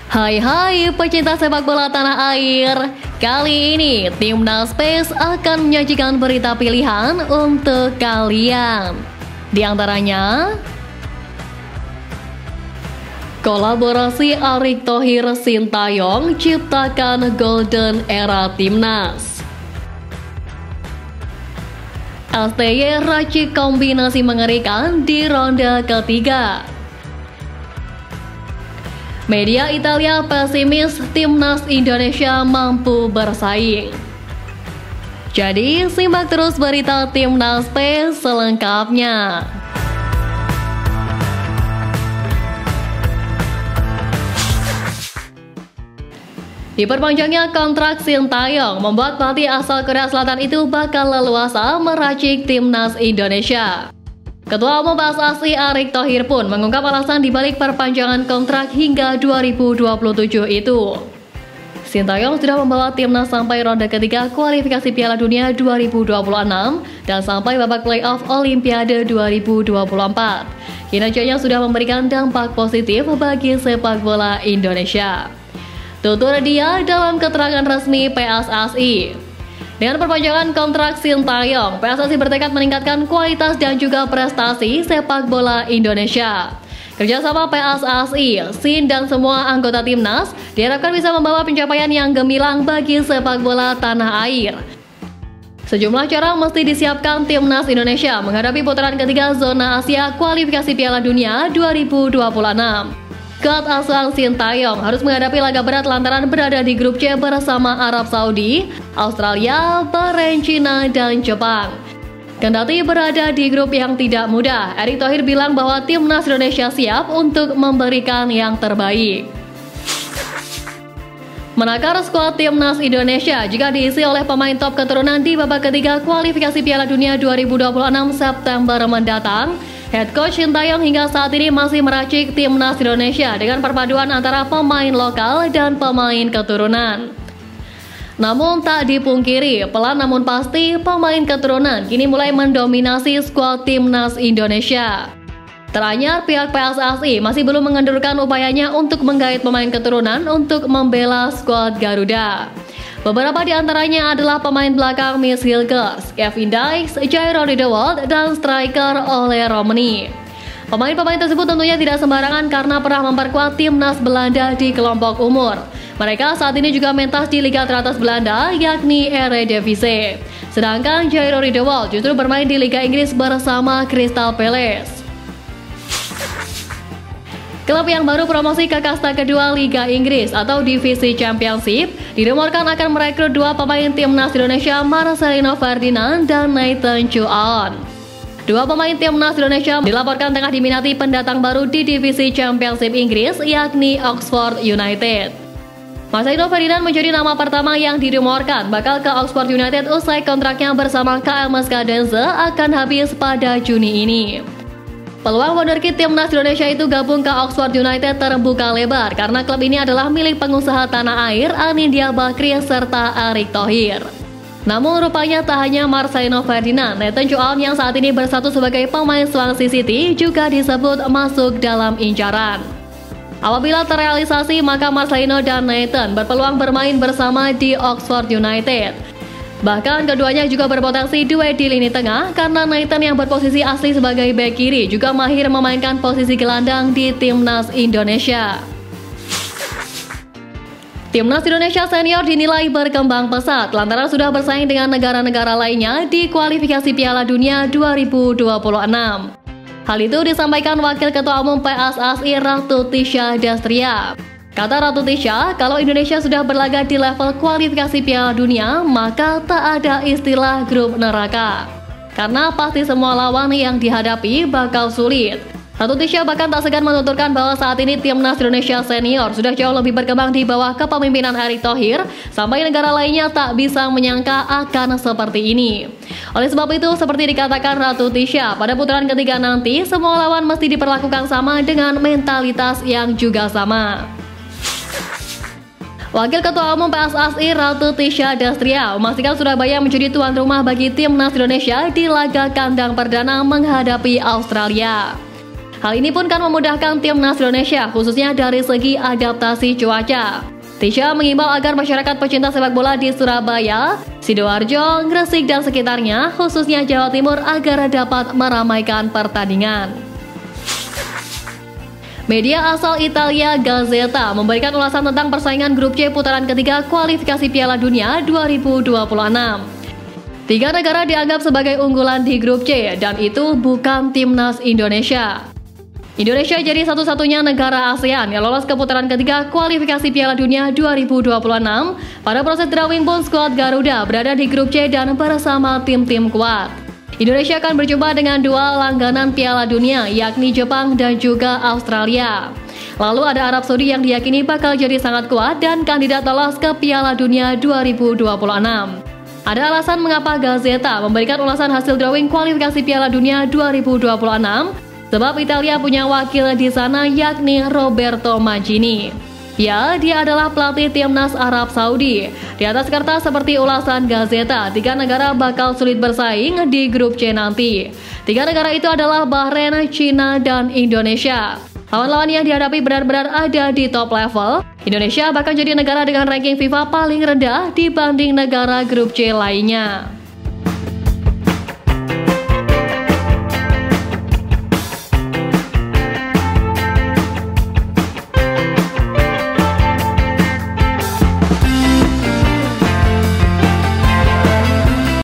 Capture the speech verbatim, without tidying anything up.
Hai hai pecinta sepak bola tanah air. Kali ini Timnas Space akan menyajikan berita pilihan untuk kalian. Di antaranya kolaborasi Erick Thohir Sintayong ciptakan Golden Era Timnas. S T Y racik kombinasi mengerikan di ronde ketiga. Media Italia pesimis Timnas Indonesia mampu bersaing. Jadi simak terus berita Timnas Space selengkapnya. Diperpanjangnya kontrak Sintayong membuat pelatih asal Korea Selatan itu bakal leluasa meracik Timnas Indonesia. Ketua Umum P S S I Erick Thohir pun mengungkap alasan dibalik perpanjangan kontrak hingga dua ribu dua puluh tujuh itu. Sintayong sudah membawa timnas sampai ronde ketiga kualifikasi Piala Dunia dua ribu dua puluh enam dan sampai babak playoff Olimpiade dua ribu dua puluh empat. Kinerjanya sudah memberikan dampak positif bagi sepak bola Indonesia. Tutur dia dalam keterangan resmi P S S I. Dengan perpanjangan kontrak Sintayong, P S S I bertekad meningkatkan kualitas dan juga prestasi sepak bola Indonesia. Kerjasama P S S I, S I N dan semua anggota timnas diharapkan bisa membawa pencapaian yang gemilang bagi sepak bola tanah air. Sejumlah cara mesti disiapkan timnas Indonesia menghadapi putaran ketiga zona Asia kualifikasi Piala Dunia dua ribu dua puluh enam. God asuhan Sintayong harus menghadapi laga berat lantaran berada di grup C bersama Arab Saudi, Australia, Bahrain, Cina, dan Jepang. Kendati berada di grup yang tidak mudah, Erick Thohir bilang bahwa timnas Indonesia siap untuk memberikan yang terbaik. Menakar skuad timnas Indonesia juga diisi oleh pemain top keturunan di babak ketiga kualifikasi Piala Dunia dua ribu dua puluh enam September mendatang. Head coach Sintayong hingga saat ini masih meracik timnas Indonesia dengan perpaduan antara pemain lokal dan pemain keturunan. Namun tak dipungkiri, pelan namun pasti pemain keturunan kini mulai mendominasi skuad timnas Indonesia. Teranyar pihak P S S I masih belum mengendurkan upayanya untuk menggait pemain keturunan untuk membela skuad Garuda. Beberapa di antaranya adalah pemain belakang Mitch Hilgers, Kevin Dykes, Jairo Riedewald, dan striker Ole Romani. Pemain-pemain tersebut tentunya tidak sembarangan karena pernah memperkuat timnas Belanda di kelompok umur. Mereka saat ini juga mentas di Liga teratas Belanda, yakni Eredivisie. Sedangkan Jairo Riedewald justru bermain di Liga Inggris bersama Crystal Palace. Klub yang baru promosi ke kasta kedua Liga Inggris atau Divisi Championship dirumorkan akan merekrut dua pemain timnas Indonesia, Marcelino Ferdinand dan Nathan Chuaon. Dua pemain timnas Indonesia dilaporkan tengah diminati pendatang baru di Divisi Championship Inggris, yakni Oxford United. Marcelino Ferdinand menjadi nama pertama yang dirumorkan bakal ke Oxford United usai kontraknya bersama K M S Kadense akan habis pada Juni ini. Peluang wonderkid timnas Indonesia itu gabung ke Oxford United terbuka lebar karena klub ini adalah milik pengusaha tanah air Anindya Bakri serta Erick Thohir. Namun rupanya tak hanya Marcelino Ferdinand, Nathan Chuaon yang saat ini bersatu sebagai pemain Swansea City juga disebut masuk dalam incaran. Apabila terrealisasi, maka Marcelino dan Nathan berpeluang bermain bersama di Oxford United. Bahkan keduanya juga berpotensi duet di lini tengah karena Nathan yang berposisi asli sebagai bek kiri juga mahir memainkan posisi gelandang di timnas Indonesia. Timnas Indonesia senior dinilai berkembang pesat lantaran sudah bersaing dengan negara-negara lainnya di kualifikasi Piala Dunia dua ribu dua puluh enam. Hal itu disampaikan Wakil Ketua Umum P S S I Ratu Tisha Dastria. Kata Ratu Tisha, kalau Indonesia sudah berlaga di level kualifikasi Piala Dunia, maka tak ada istilah grup neraka. Karena pasti semua lawan yang dihadapi bakal sulit. Ratu Tisha bahkan tak segan menuturkan bahwa saat ini timnas Indonesia senior sudah jauh lebih berkembang di bawah kepemimpinan Erick Thohir, sampai negara lainnya tak bisa menyangka akan seperti ini. Oleh sebab itu, seperti dikatakan Ratu Tisha, pada putaran ketiga nanti, semua lawan mesti diperlakukan sama dengan mentalitas yang juga sama. Wakil Ketua Umum P S S I Ratu Tisha Dastria memastikan Surabaya menjadi tuan rumah bagi timnas Indonesia di laga kandang perdana menghadapi Australia. Hal ini pun kan memudahkan timnas Indonesia, khususnya dari segi adaptasi cuaca. Tisha mengimbau agar masyarakat pecinta sepak bola di Surabaya, Sidoarjo, Gresik, dan sekitarnya, khususnya Jawa Timur, agar dapat meramaikan pertandingan. Media asal Italia Gazzetta memberikan ulasan tentang persaingan grup C putaran ketiga kualifikasi Piala Dunia dua ribu dua puluh enam. Tiga negara dianggap sebagai unggulan di grup C, dan itu bukan timnas Indonesia. Indonesia jadi satu-satunya negara ASEAN yang lolos ke putaran ketiga kualifikasi Piala Dunia dua ribu dua puluh enam. Pada proses drawing pun skuad Garuda berada di grup C dan bersama tim-tim kuat. Indonesia akan berjumpa dengan dua langganan Piala Dunia, yakni Jepang dan juga Australia. Lalu ada Arab Saudi yang diyakini bakal jadi sangat kuat dan kandidat lolos ke Piala Dunia dua ribu dua puluh enam. Ada alasan mengapa Gazzetta memberikan ulasan hasil drawing kualifikasi Piala Dunia dua ribu dua puluh enam, sebab Italia punya wakil di sana, yakni Roberto Mancini. Ya, dia adalah pelatih timnas Arab Saudi. Di atas kertas seperti ulasan Gazzetta, tiga negara bakal sulit bersaing di grup C nanti. Tiga negara itu adalah Bahrain, China, dan Indonesia. Lawan-lawan yang dihadapi benar-benar ada di top level. Indonesia bahkan jadi negara dengan ranking FIFA paling rendah dibanding negara grup C lainnya.